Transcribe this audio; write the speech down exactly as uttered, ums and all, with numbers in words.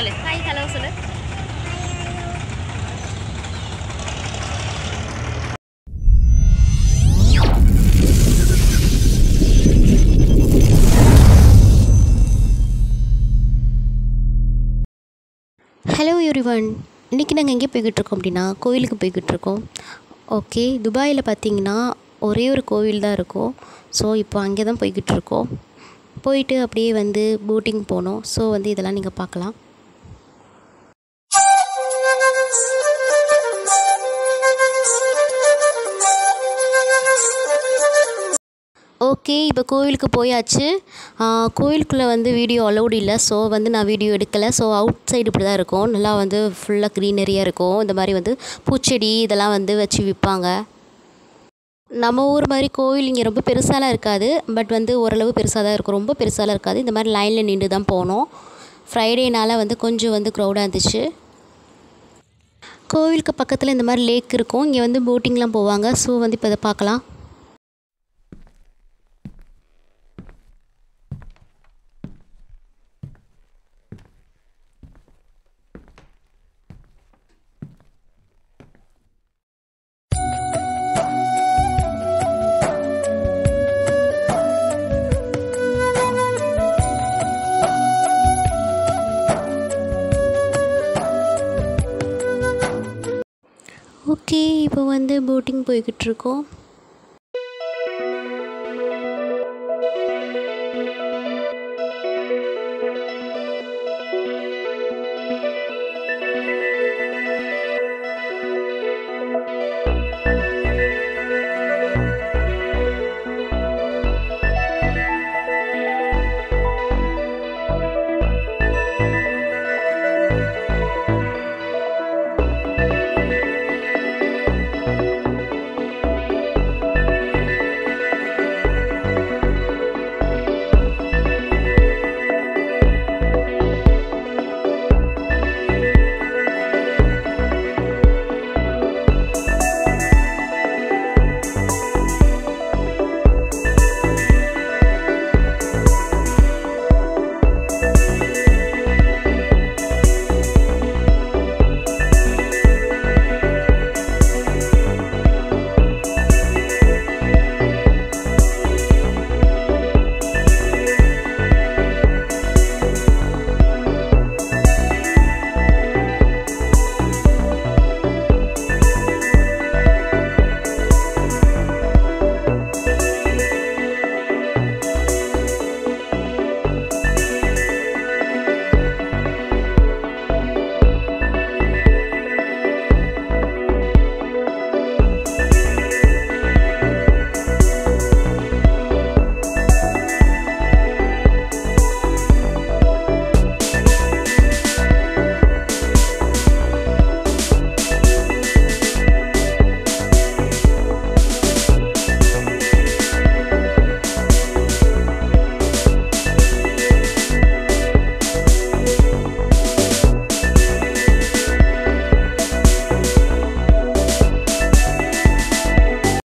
சொல்லு hi hello சொல்லு. Hello everyone, இன்றைக்கி நாங்கள் எங்கே போய்கிட்ருக்கோம் அப்படின்னா கோயிலுக்கு போய்கிட்ருக்கோம். ஓகே, துபாயில் பார்த்திங்கன்னா ஒரே ஒரு கோவில் தான் இருக்கும். ஸோ இப்போ அங்கே தான் போய்கிட்ருக்கோம். போயிட்டு அப்படியே வந்து போட்டிங் போனோம். ஸோ வந்து இதெல்லாம் நீங்கள் பார்க்கலாம். ஓகே, இப்போ கோவிலுக்கு போயாச்சு. கோவிலுக்குள்ளே வந்து வீடியோ அலௌடு இல்லை. ஸோ வந்து நான் வீடியோ எடுக்கலை. ஸோ அவுட் சைடு இப்படி தான் இருக்கும். நல்லா வந்து ஃபுல்லாக க்ரீனரியாக இருக்கும். இந்த மாதிரி வந்து பூச்செடி இதெல்லாம் வந்து வச்சு விற்பாங்க. நம்ம ஊர் மாதிரி கோவில் இங்கே ரொம்ப பெருசாலாம் இருக்காது. பட் வந்து ஓரளவு பெருசாக தான் இருக்கும். ரொம்ப பெருசாலாம் இருக்காது. இந்த மாதிரி லைனில் நின்று தான் போனோம். ஃப்ரைடேனால் வந்து கொஞ்சம் வந்து க்ரௌடாக இருந்துச்சு. கோவிலுக்கு பக்கத்தில் இந்த மாதிரி லேக் இருக்கும். இங்கே வந்து போட்டிங்லாம் போவாங்க. ஸோ வந்து இப்போ இதை பார்க்கலாம். ஓகே, இப்போ வந்து போட்டிங் போய்கிட்ருக்கோம்.